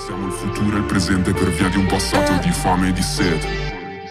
Siamo il futuro e il presente per via di un passato di fame e di sete.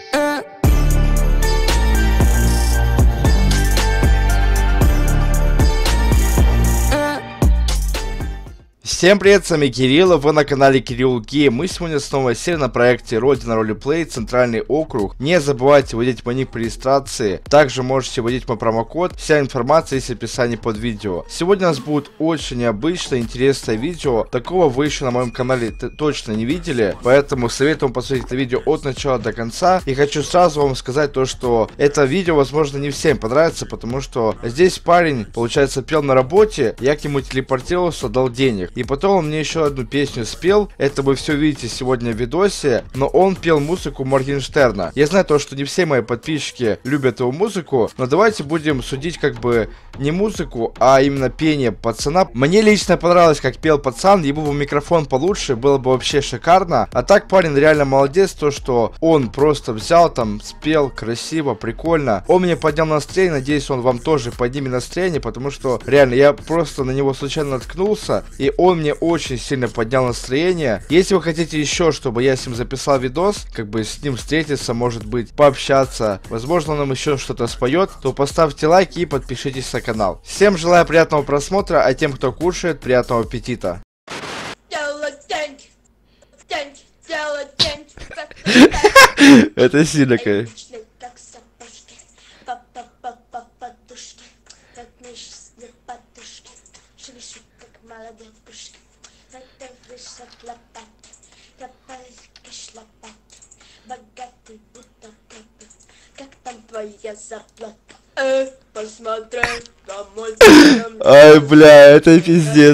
Всем привет, с вами Кирилл, вы на канале Кирилл Гейм. Мы сегодня снова сели на проекте Родина Ролеплей, Центральный округ. Не забывайте вводить мой ник при регистрации. Также можете вводить мой промокод. Вся информация есть в описании под видео. Сегодня у нас будет очень необычное, интересное видео. Такого вы еще на моем канале точно не видели. Поэтому советую вам посмотреть это видео от начала до конца. И хочу сразу вам сказать то, что это видео, возможно, не всем понравится, потому что здесь парень, получается, пел на работе. Я к нему телепортировался, дал денег. И потом он мне еще одну песню спел. Это вы все видите сегодня в видосе. Но он пел музыку Моргенштерна. Я знаю то, что не все мои подписчики любят его музыку. Но давайте будем судить как бы не музыку, а именно пение пацана. Мне лично понравилось, как пел пацан. Ему бы микрофон получше, было бы вообще шикарно. А так парень реально молодец. То, что он просто взял там, спел красиво, прикольно. Он мне поднял настроение. Надеюсь, он вам тоже поднимет настроение. Потому что реально я просто на него случайно наткнулся. И он мне очень сильно поднял настроение. Если вы хотите еще, чтобы я с ним записал видос, как бы с ним встретиться, может быть, пообщаться, возможно, он нам еще что-то споет, то поставьте лайк и подпишитесь на канал. Всем желаю приятного просмотра, а тем, кто кушает, приятного аппетита. Это сильно, конечно. Как там твоя зарплата? Посмотри, домой. Ай, бля, это пиздец.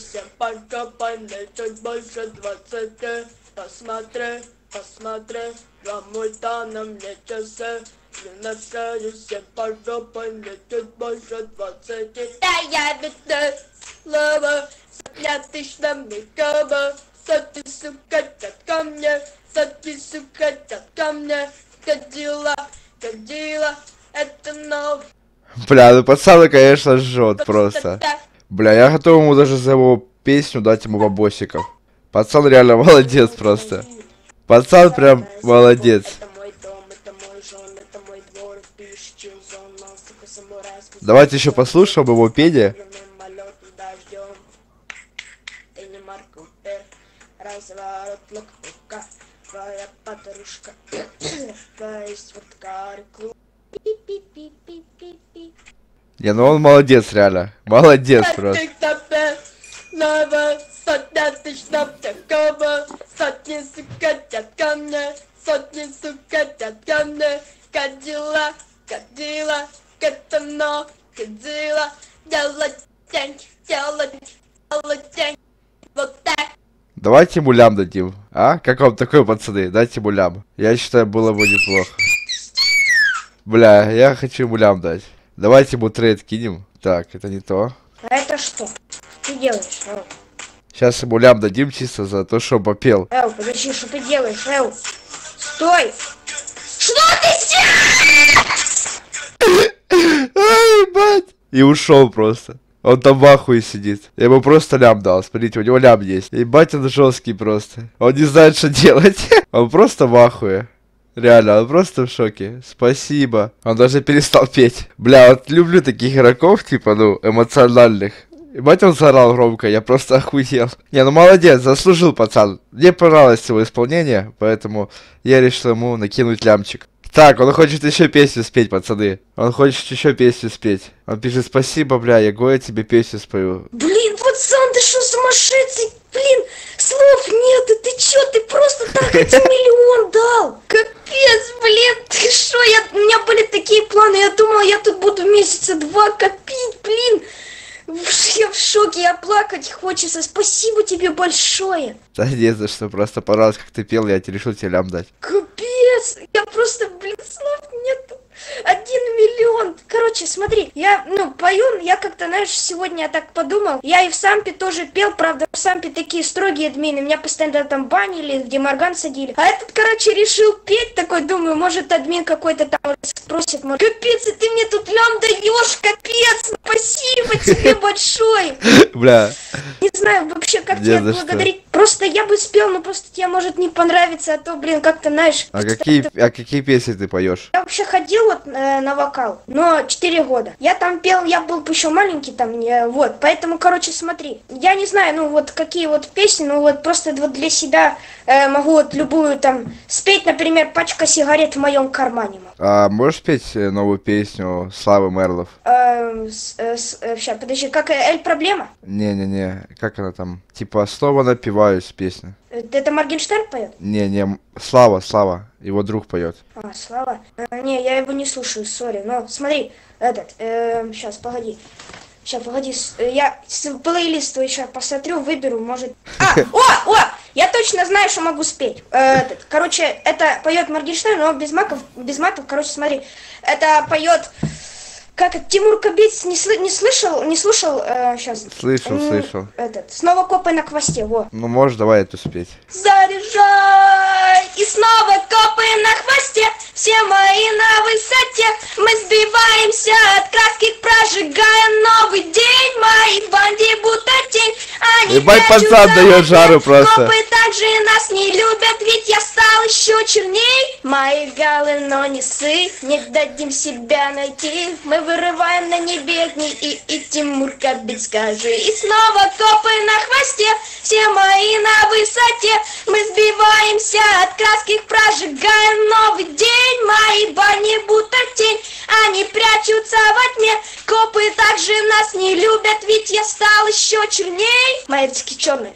Чуть больше 20. Посмотри, посмотри, домой на мне часы. Не нашаюсь, по жопе, мне чуть больше 20. Да я бедная, слава, сотня тысяч на микаба. Сотни, сука, тят ко мне, сотни, сука, тят ко мне. Кадила, это новый. Бля, ну пацан, конечно, жжет просто. Бля, я готов ему даже за его песню дать ему бабосиков. Пацан реально молодец просто. Пацан прям молодец. Давайте еще послушаем его пение. Твоя подружка, твоя сладкая клуб. Не, ну он молодец, реально. Молодец просто. Сотня тысяч на такого, сотни, сука, тят ко мне, сотни, сука, тят ко мне. Кадила, катано, кадила, делать деньги, вот так. Давайте ему лям дадим. А? Как вам такой, пацаны? Дайте ему лям. Я считаю, было бы неплохо. Бля, я хочу ему лям дать. Давайте ему трейд кинем. Так, это не то. А это что? Ты делаешь, Эл? Сейчас ему лям дадим чисто за то, что попел. Эл, подожди, что ты делаешь, Эл? Стой! Что ты делаешь? Ай, бать! И ушел просто. Он там в ахуе сидит. Я ему просто лям дал. Смотрите, у него лям есть. И батя он жесткий просто. Он не знает, что делать. Он просто в ахуе. Реально, он просто в шоке. Спасибо. Он даже перестал петь. Бля, вот люблю таких игроков, типа, ну, эмоциональных. И батя он заорал громко, я просто охуел. Не, ну молодец, заслужил пацан. Мне понравилось его исполнение, поэтому я решил ему накинуть лямчик. Так, он хочет еще песню спеть, пацаны. Он хочет еще песню спеть. Он пишет: спасибо, бля, я тебе песню спою. Блин, пацан, ты что, сумасшедший? Блин, слов нету, ты чё, ты просто так 1 миллион дал? Капец, блин, ты шо, у меня были такие планы, я думала, я тут буду месяца 2 копить, блин. Я в шоке, я плакать хочется, спасибо тебе большое. Да не за что, просто понравилось, как ты пел, я решил тебе лям дать. Капец, я просто, блин, слов нету. 1 миллион. Короче, смотри, я, пою, я как-то, знаешь, сегодня я так подумал. Я и в Сампе тоже пел, правда, в Сампе такие строгие админы, меня постоянно там банили, где Морган садили. А этот, короче, решил петь, такой, думаю, может, админ какой-то там спросит, может, капец, и ты мне тут лям даешь, капец, спасибо тебе большое. Бля. Не знаю вообще, как тебя благодарить. Просто я бы спел, но просто тебе может не понравиться, а то, блин, как-то, знаешь... А какие песни ты поешь? Я вообще ходил вот на вокал, но 4 года. Я там пел, я был еще маленький там, вот. Поэтому, короче, смотри. Я не знаю, ну вот какие вот песни, ну вот просто вот для себя могу вот любую там спеть, например, «Пачка сигарет в моем кармане». А можешь спеть новую песню Славы Мерлов? Сейчас, подожди, как «Эль Проблема»? Не-не-не, как она там? Типа «Снова напиваюсь» песня. Это Моргенштерн поет? Не, Слава, его друг поет. А, Слава? Не, я его не слушаю, сори. Но смотри, сейчас, погоди. Сейчас, погоди, я плейлист еще посмотрю, выберу, может... О! Я точно знаю, что могу спеть. Короче, это поет Моргенштерн, но без матов, короче, смотри. Это поет... Как это, Тимур Кабиц не слышал, сейчас. Слышал. Снова копы на хвосте, во. Ну, можешь, давай эту спеть. Заряжай, и снова копы на хвосте, все мои на высоте. Мы сбиваемся от краски, прожигая новый день. Мои банди будто тень, они ебать, пацан дает жару просто. Копы также нас не любят, ведь я стал еще черней. Мои галы, но не ссы, не дадим себя найти. Мы вырываем на небе огни и Тимур Кабиц, скажи. И снова копы на хвосте, все мои на высоте. Мы сбиваемся от краски, прожигаем новый день. Мои бани будто тень, они прячутся во тьме. Копы также нас не любят, ведь я стал еще черней. Мои диски черные,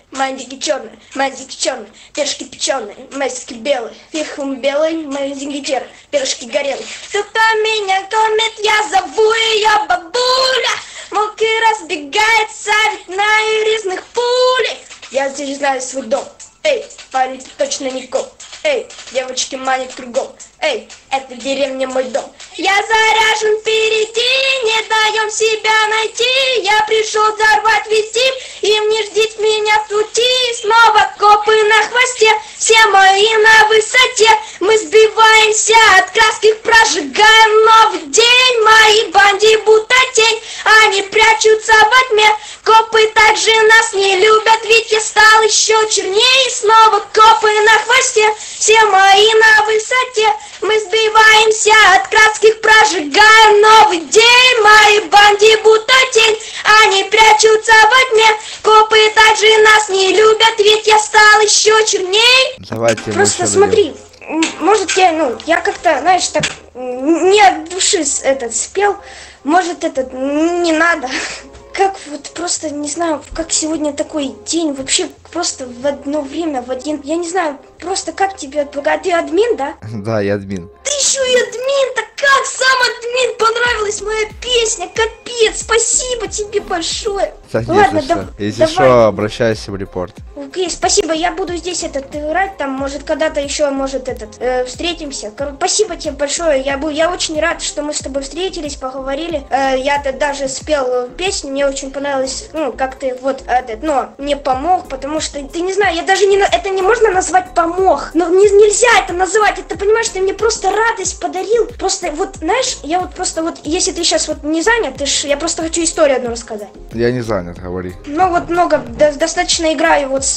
пирожки печеные, мои диски белые, фихум белый, мои диски пирожки горелые. Кто-то меня кормит, я зову ее бабуля. Муки разбегается, ведь на иризных пулей. Я здесь знаю свой дом. Эй, парень, ты точно не коп. Эй, девочки манят кругом. Эй, это деревня мой дом. Я заряжен впереди, не даем себя найти. Я пришел взорвать весь дим, им не ждите меня в пути. Снова копы на хвосте, все мои на высоте. Мы сбиваемся от краски, прожигаем новый день. Мои банди будто тень, они прячутся во тьме. Копы также нас не любят, ведь я стал еще чернее. Снова копы на хвосте, все мои на высоте. Мы сбиваемся от краски, прожигаем новый день. Мои банди будто тень, они прячутся во тьме. Копы также нас не любят, ведь я стал еще черней. Давайте. Просто смотри, может я как-то, знаешь, так не от души спел. Может не надо. Как вот просто, не знаю, как сегодня такой день, вообще просто в одно время, в один, я не знаю, просто как тебе, а ты админ, да? Да, я админ. Ты еще и админ, так как сам админ, понравилась моя песня, капец, спасибо тебе большое. Ладно, если что, обращайся в репорт. Окей, спасибо, я буду здесь играть, там, может, когда-то еще, может, встретимся. Спасибо тебе большое, я очень рад, что мы с тобой встретились, поговорили. Я даже спел песню, мне очень понравилось, как ты но мне помог, потому что, ты не знаю, я даже это не можно назвать помог, но нельзя это называть, это, понимаешь, ты мне просто радость подарил, просто, знаешь, я просто, если ты сейчас не занят, я просто хочу историю одну рассказать. Я не занят, говори. Много, достаточно играю в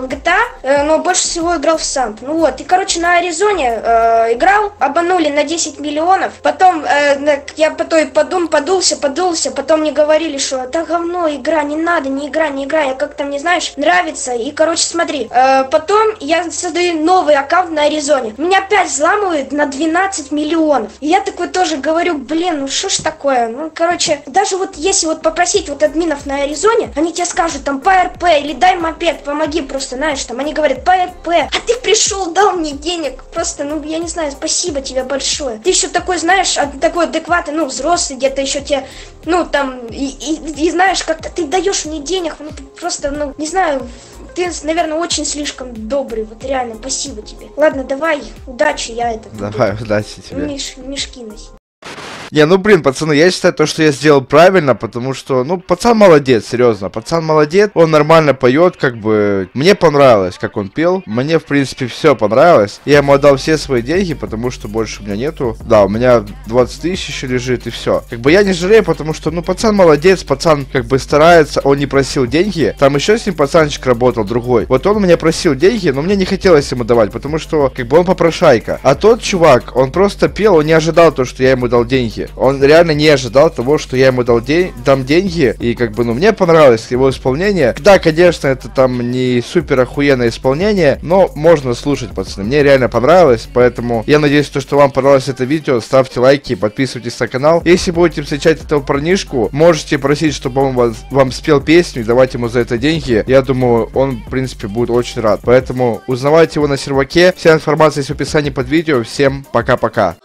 GTA, но больше всего играл в Самп. И, короче, на Аризоне играл, обманули на 10 миллионов, потом я подулся, потом мне говорили, что это говно, игра, не надо, не игра, я как-то мне, знаешь, нравится, и, короче, смотри, потом я создаю новый аккаунт на Аризоне, меня опять взламывают на 12 миллионов, и я такой тоже говорю, блин, что ж такое, короче, даже если попросить админов на Аризоне, они тебе скажут там по РП или дай мопед, помоги просто, знаешь, там, они говорят по РП, а ты пришел, дал мне денег, просто, я не знаю, спасибо тебе большое, ты еще такой, знаешь, такой адекватный, взрослый, где-то еще тебе, и знаешь, как-то ты даешь мне денег, просто, не знаю, ты, наверное, очень слишком добрый, реально, спасибо тебе. Ладно, давай, удачи, Давай, удачи тебе. Мешки носи. Не, ну блин, пацаны, я считаю то, что я сделал правильно, потому что, ну, пацан молодец, серьезно. Пацан молодец, он нормально поет, как бы. Мне понравилось, как он пел. Мне, в принципе, все понравилось. Я ему отдал все свои деньги, потому что больше у меня нету. Да, у меня 20 тысяч еще лежит, и все. Как бы я не жалею, потому что, ну, пацан молодец, пацан как бы старается, он не просил деньги. Там еще с ним пацанчик работал, другой. Вот он у меня просил деньги, но мне не хотелось ему давать, потому что, как бы, он попрошайка. А тот чувак, он просто пел, он не ожидал то, что я ему дал деньги. Он реально не ожидал того, что я ему дам деньги. И, как бы, ну, мне понравилось его исполнение. Да, конечно, это там не супер охуенное исполнение, но можно слушать, пацаны. Мне реально понравилось, поэтому я надеюсь, что вам понравилось это видео. Ставьте лайки, подписывайтесь на канал. Если будете встречать этого парнишку, можете просить, чтобы он вам спел песню и давать ему за это деньги. Я думаю, он, в принципе, будет очень рад. Поэтому узнавайте его на серваке. Вся информация есть в описании под видео. Всем пока-пока.